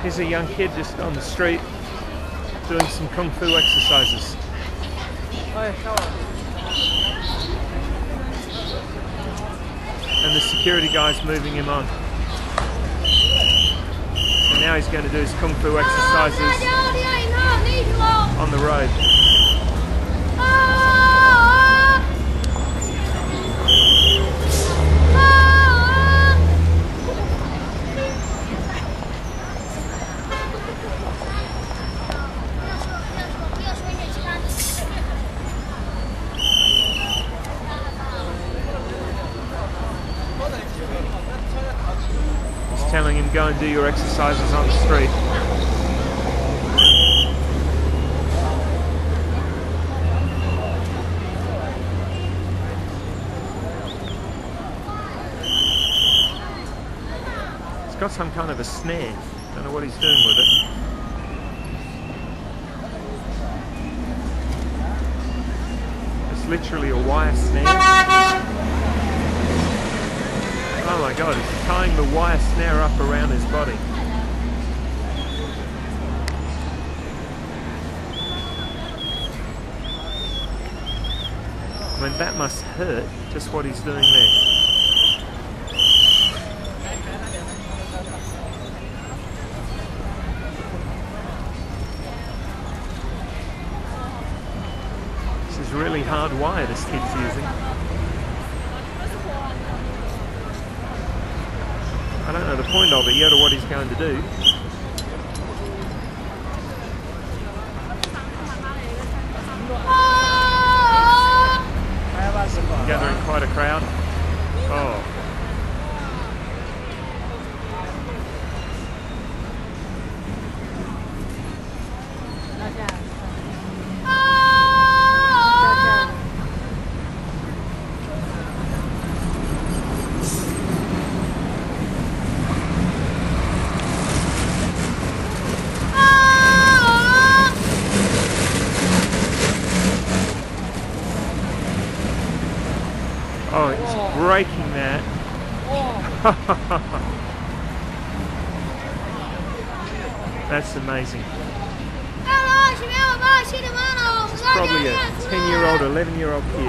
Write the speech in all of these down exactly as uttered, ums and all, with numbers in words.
Here's a young kid just on the street doing some kung fu exercises. And the security guy's moving him on. So now he's going to do his kung fu exercises on the road. Telling him, go and do your exercises on the street. He's got some kind of a snare. Don't know what he's doing with it. It's literally a wire snare. Oh my god, he's tying the wire snare up around his body. I mean, that must hurt, just what he's doing there. This is really hard wire this kid's using. I don't know the point of it yet or what he's going to do. Gathering quite a crowd. Oh. Oh, it's breaking that. That's amazing. It's probably a ten year old, eleven year old kid.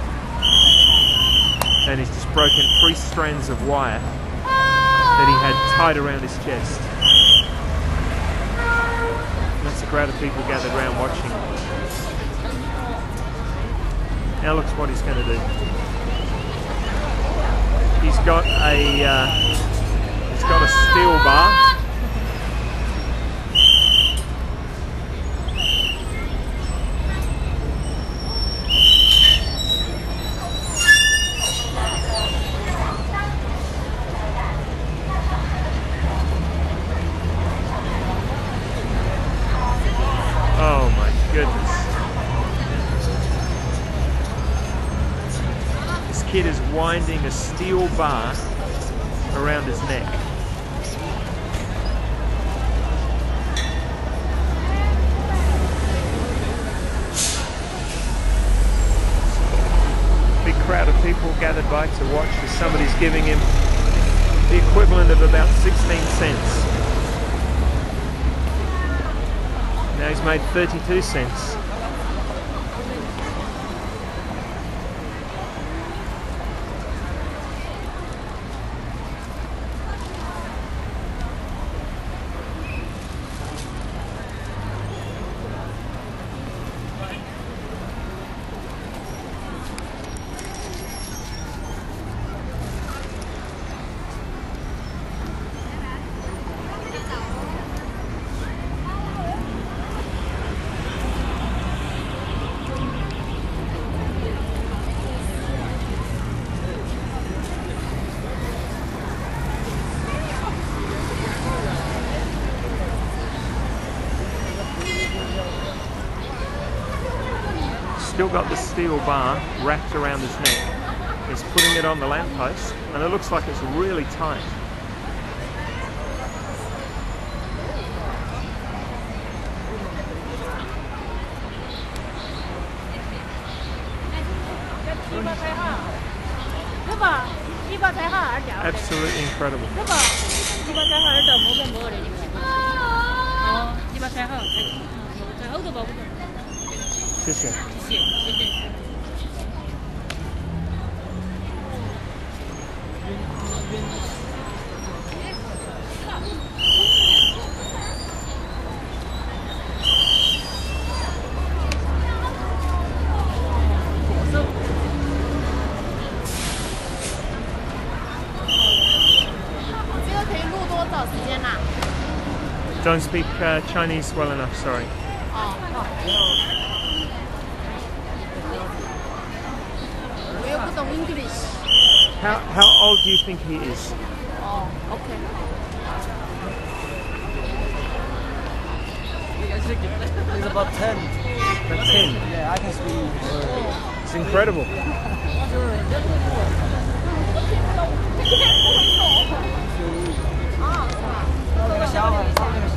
And he's just broken three strands of wire that he had tied around his chest. And that's a crowd of people gathered around watching. Now looks what he's going to do. He's got a uh, he's got a steel bar. Oh my goodness. This kid is winding a steel bar around his neck. Big crowd of people gathered by to watch as somebody's giving him the equivalent of about sixteen cents. Now he's made thirty-two cents. Still got the steel bar wrapped around his neck. He's putting it on the lamppost, and it looks like it's really tight. Absolutely incredible. 谢谢。 这个可以录多少时间啦？ Don't speak uh, Chinese well enough, sorry. 哦，我又不懂 English。 How, how old do you think he is? 哦 ，OK。 He's about ten. About ten. Yeah, I can speak. It's incredible. Ah, 那个小孩，他那个